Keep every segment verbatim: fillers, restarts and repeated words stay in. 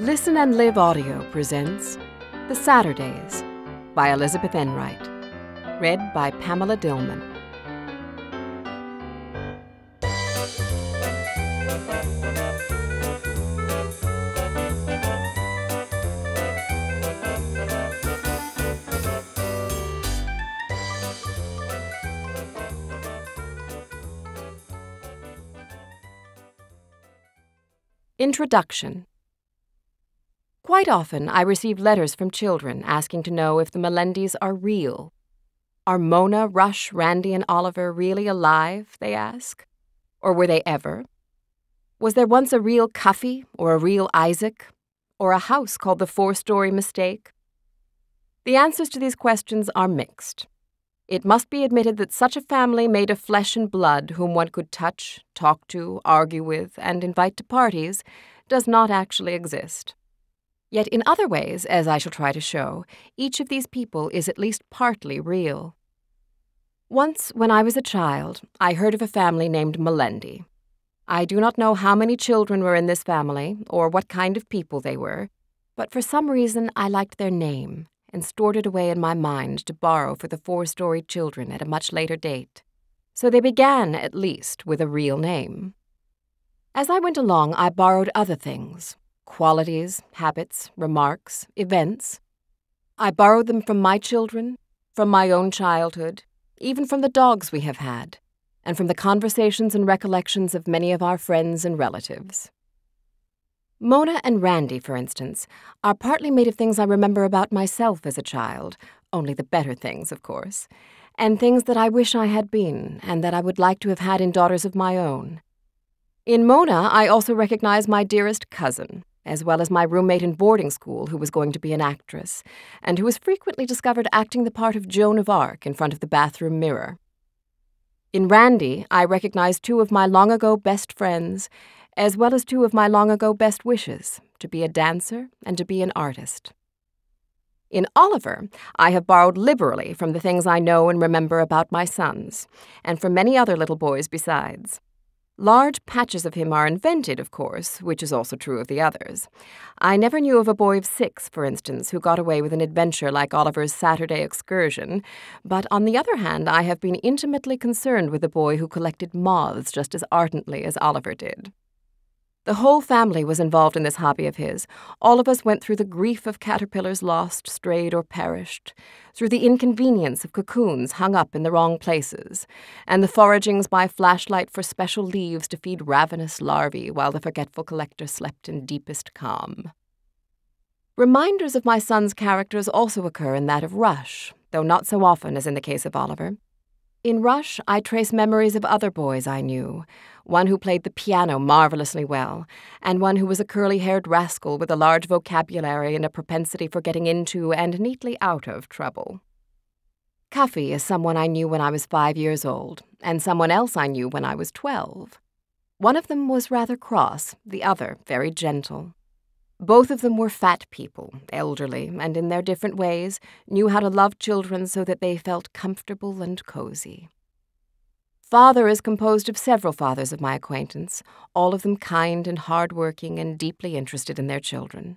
Listen and Live Audio presents The Saturdays by Elizabeth Enright. Read by Pamela Dillman. Introduction. Quite often, I receive letters from children asking to know if the Melendys are real. Are Mona, Rush, Randy, and Oliver really alive, they ask? Or were they ever? Was there once a real Cuffy, or a real Isaac, or a house called the Four-Story Mistake? The answers to these questions are mixed. It must be admitted that such a family made of flesh and blood whom one could touch, talk to, argue with, and invite to parties does not actually exist. Yet in other ways, as I shall try to show, each of these people is at least partly real. Once, when I was a child, I heard of a family named Melendy. I do not know how many children were in this family, or what kind of people they were, but for some reason I liked their name and stored it away in my mind to borrow for the four-storied children at a much later date. So they began, at least, with a real name. As I went along, I borrowed other things. Qualities, habits, remarks, events. I borrowed them from my children, from my own childhood, even from the dogs we have had, and from the conversations and recollections of many of our friends and relatives. Mona and Randy, for instance, are partly made of things I remember about myself as a child, only the better things, of course, and things that I wish I had been, and that I would like to have had in daughters of my own. In Mona, I also recognize my dearest cousin, as well as my roommate in boarding school who was going to be an actress, and who was frequently discovered acting the part of Joan of Arc in front of the bathroom mirror. In Randy, I recognize two of my long-ago best friends, as well as two of my long-ago best wishes, to be a dancer and to be an artist. In Oliver, I have borrowed liberally from the things I know and remember about my sons, and from many other little boys besides. Large patches of him are invented, of course, which is also true of the others. I never knew of a boy of six, for instance, who got away with an adventure like Oliver's Saturday excursion, but on the other hand, I have been intimately concerned with a boy who collected moths just as ardently as Oliver did. The whole family was involved in this hobby of his. All of us went through the grief of caterpillars lost, strayed, or perished, through the inconvenience of cocoons hung up in the wrong places, and the foragings by flashlight for special leaves to feed ravenous larvae while the forgetful collector slept in deepest calm. Reminders of my son's characters also occur in that of Rush, though not so often as in the case of Oliver. In Rush, I trace memories of other boys I knew, one who played the piano marvelously well, and one who was a curly-haired rascal with a large vocabulary and a propensity for getting into and neatly out of trouble. Cuffy is someone I knew when I was five years old, and someone else I knew when I was twelve. One of them was rather cross, the other very gentle. Both of them were fat people, elderly, and in their different ways knew how to love children so that they felt comfortable and cozy. Father is composed of several fathers of my acquaintance, all of them kind and hard-working and deeply interested in their children.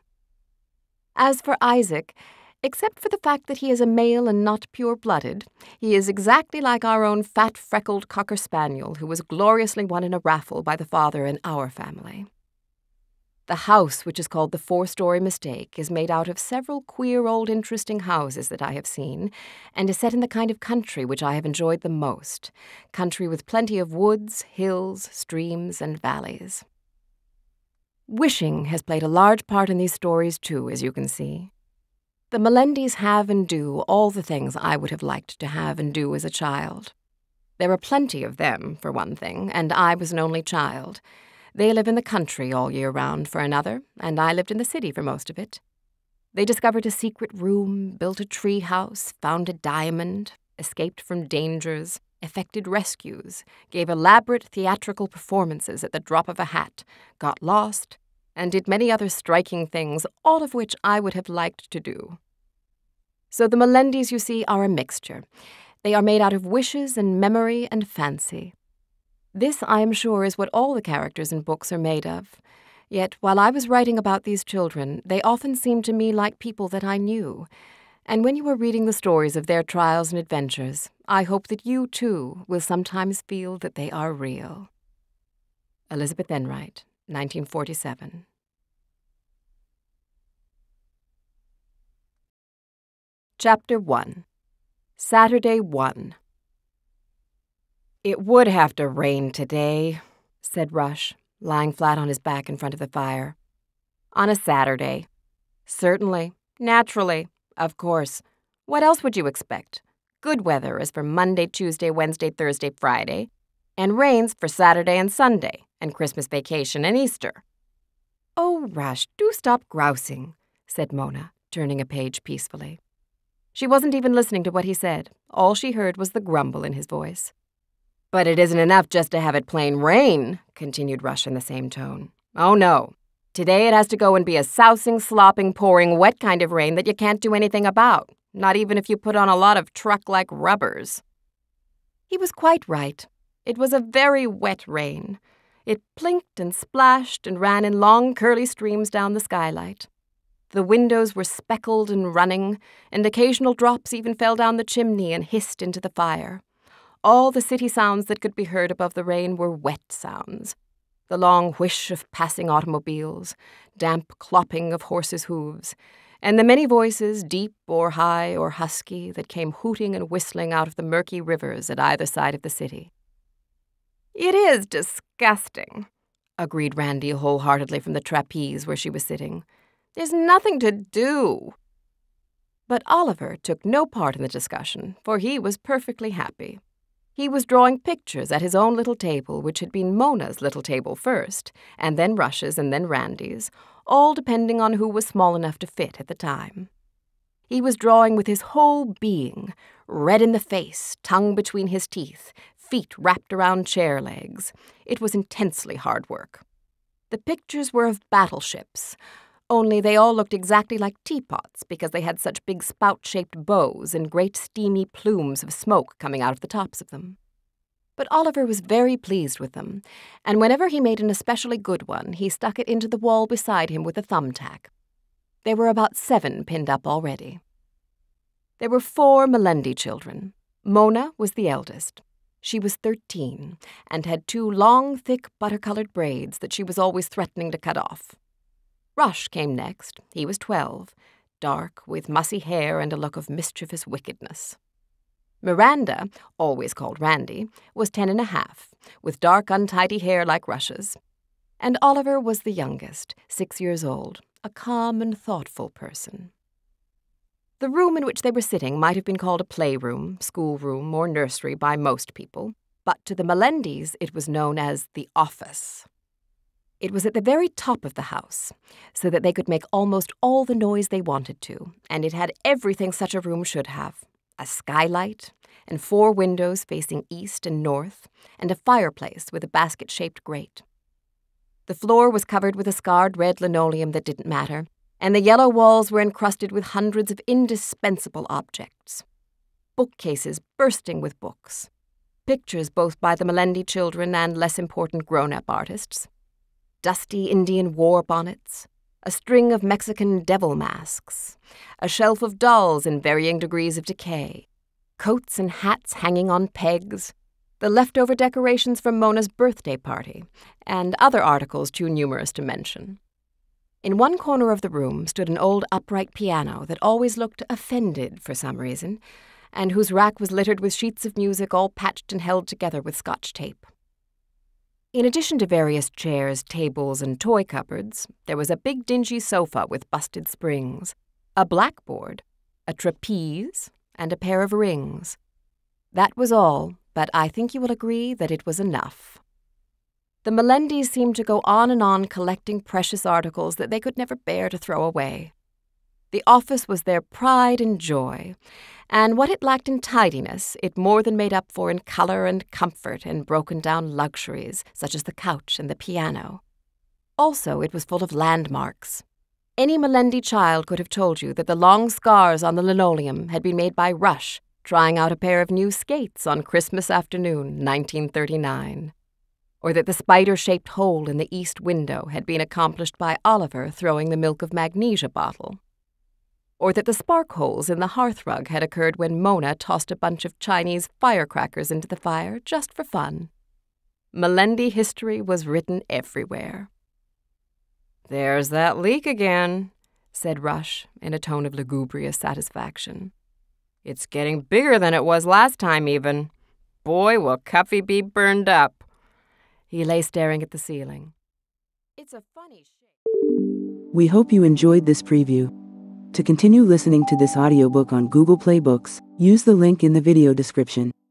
As for Isaac, except for the fact that he is a male and not pure-blooded, he is exactly like our own fat, freckled cocker spaniel who was gloriously won in a raffle by the father in our family. The house, which is called the Four-Story Mistake, is made out of several queer old interesting houses that I have seen, and is set in the kind of country which I have enjoyed the most, country with plenty of woods, hills, streams, and valleys. Wishing has played a large part in these stories, too, as you can see. The Melendys have and do all the things I would have liked to have and do as a child. There are plenty of them, for one thing, and I was an only child. They live in the country all year round for another, and I lived in the city for most of it. They discovered a secret room, built a tree house, found a diamond, escaped from dangers, effected rescues, gave elaborate theatrical performances at the drop of a hat, got lost, and did many other striking things, all of which I would have liked to do. So the Melendys, you see, are a mixture. They are made out of wishes and memory and fancy. This, I am sure, is what all the characters in books are made of. Yet while I was writing about these children, they often seemed to me like people that I knew. And when you are reading the stories of their trials and adventures, I hope that you, too, will sometimes feel that they are real. Elizabeth Enright, nineteen forty-seven. Chapter one. Saturday one. "It would have to rain today," said Rush, lying flat on his back in front of the fire. "On a Saturday." "Certainly. Naturally. Of course. What else would you expect? Good weather is for Monday, Tuesday, Wednesday, Thursday, Friday, and rains for Saturday and Sunday, and Christmas vacation and Easter." "Oh, Rush, do stop grousing," said Mona, turning a page peacefully. She wasn't even listening to what he said. All she heard was the grumble in his voice. "But it isn't enough just to have it plain rain," continued Rush in the same tone. "Oh, no. Today it has to go and be a sousing, slopping, pouring, wet kind of rain that you can't do anything about, not even if you put on a lot of truck-like rubbers." He was quite right. It was a very wet rain. It plinked and splashed and ran in long, curly streams down the skylight. The windows were speckled and running, and occasional drops even fell down the chimney and hissed into the fire. All the city sounds that could be heard above the rain were wet sounds. The long whish of passing automobiles, damp clopping of horses' hooves, and the many voices, deep or high or husky, that came hooting and whistling out of the murky rivers at either side of the city. "It is disgusting," agreed Randy wholeheartedly from the trapeze where she was sitting. "There's nothing to do." But Oliver took no part in the discussion, for he was perfectly happy. He was drawing pictures at his own little table, which had been Mona's little table first, and then Rush's and then Randy's, all depending on who was small enough to fit at the time. He was drawing with his whole being, red in the face, tongue between his teeth, feet wrapped around chair legs. It was intensely hard work. The pictures were of battleships, only they all looked exactly like teapots because they had such big spout-shaped bows and great steamy plumes of smoke coming out of the tops of them. But Oliver was very pleased with them, and whenever he made an especially good one, he stuck it into the wall beside him with a thumbtack. There were about seven pinned up already. There were four Melendy children. Mona was the eldest. She was thirteen, and had two long, thick, butter-colored braids that she was always threatening to cut off. Rush came next. He was twelve, dark, with mussy hair and a look of mischievous wickedness. Miranda, always called Randy, was ten and a half, with dark, untidy hair like Rush's. And Oliver was the youngest, six years old, a calm and thoughtful person. The room in which they were sitting might have been called a playroom, schoolroom, or nursery by most people, but to the Melendys it was known as the office. It was at the very top of the house, so that they could make almost all the noise they wanted to, and it had everything such a room should have: a skylight, and four windows facing east and north, and a fireplace with a basket-shaped grate. The floor was covered with a scarred red linoleum that didn't matter, and the yellow walls were encrusted with hundreds of indispensable objects. Bookcases bursting with books, pictures both by the Melendy children and less important grown-up artists, dusty Indian war bonnets, a string of Mexican devil masks, a shelf of dolls in varying degrees of decay, coats and hats hanging on pegs, the leftover decorations from Mona's birthday party, and other articles too numerous to mention. In one corner of the room stood an old upright piano that always looked offended for some reason, and whose rack was littered with sheets of music all patched and held together with Scotch tape. In addition to various chairs, tables, and toy cupboards, there was a big dingy sofa with busted springs, a blackboard, a trapeze, and a pair of rings. That was all, but I think you will agree that it was enough. The Melendys seemed to go on and on collecting precious articles that they could never bear to throw away. The office was their pride and joy, and what it lacked in tidiness, it more than made up for in color and comfort and broken-down luxuries, such as the couch and the piano. Also, it was full of landmarks. Any Melendy child could have told you that the long scars on the linoleum had been made by Rush trying out a pair of new skates on Christmas afternoon, nineteen thirty-nine. or that the spider-shaped hole in the east window had been accomplished by Oliver throwing the milk of magnesia bottle, or that the spark holes in the hearthrug had occurred when Mona tossed a bunch of Chinese firecrackers into the fire just for fun. Melendy history was written everywhere. "There's that leak again," said Rush in a tone of lugubrious satisfaction. "It's getting bigger than it was last time, even. Boy, will Cuffy be burned up." He lay staring at the ceiling. "It's a funny shape." We hope you enjoyed this preview. To continue listening to this audiobook on Google Play Books, use the link in the video description.